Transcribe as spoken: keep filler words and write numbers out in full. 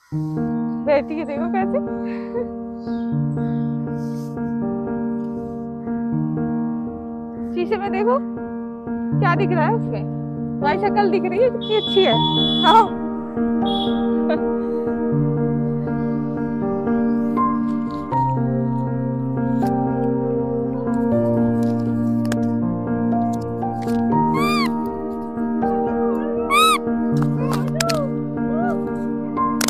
बैठी है देखो कैसे। शीशे में देखो क्या दिख रहा है उसमें। तुम्हारी शक्ल दिख रही है कितनी अच्छी है। हाँ।